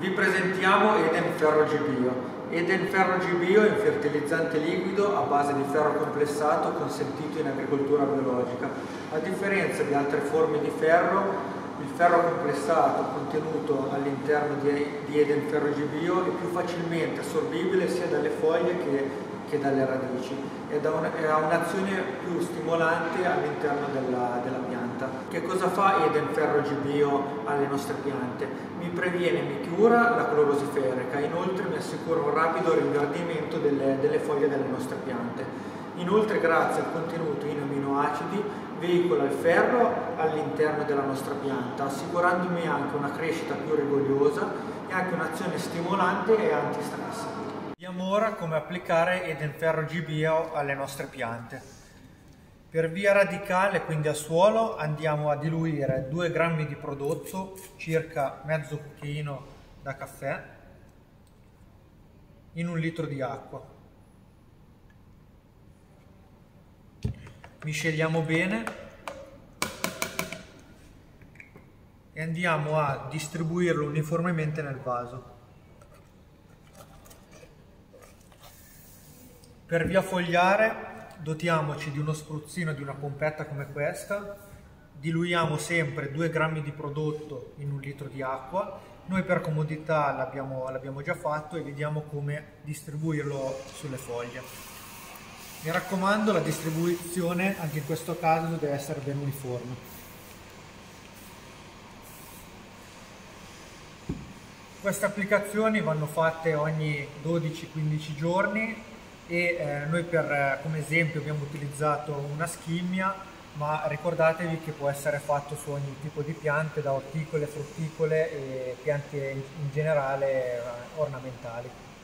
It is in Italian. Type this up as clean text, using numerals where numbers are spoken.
Vi presentiamo Eden Ferro G-Bio. Eden Ferro G-Bio è un fertilizzante liquido a base di ferro complessato consentito in agricoltura biologica. A differenza di altre forme di ferro, il ferro complessato contenuto all'interno di Eden Ferro G-Bio è più facilmente assorbibile sia dalle foglie che dalle radici ed ha un'azione più stimolante all'interno della pianta. Che cosa fa Eden Ferro G-Bio alle nostre piante? Mi previene e mi cura la clorosi ferrica, inoltre mi assicura un rapido rinverdimento delle foglie delle nostre piante. Inoltre, grazie al contenuto in aminoacidi, veicola il ferro all'interno della nostra pianta, assicurandomi anche una crescita più rigogliosa e anche un'azione stimolante e antistress. Vediamo ora come applicare Eden Ferro G-Bio alle nostre piante. Per via radicale, quindi a suolo, andiamo a diluire 2 grammi di prodotto, circa mezzo cucchiaino da caffè, in 1 litro di acqua. Misceliamo bene e andiamo a distribuirlo uniformemente nel vaso. Per via fogliare dotiamoci di uno spruzzino di una pompetta come questa, diluiamo sempre 2 grammi di prodotto in 1 litro di acqua. Noi per comodità l'abbiamo già fatto e vediamo come distribuirlo sulle foglie. Mi raccomando, la distribuzione anche in questo caso deve essere ben uniforme. Queste applicazioni vanno fatte ogni 12-15 giorni e noi come esempio abbiamo utilizzato una schimmia, ma ricordatevi che può essere fatto su ogni tipo di piante, da orticole, frutticole e piante in generale ornamentali.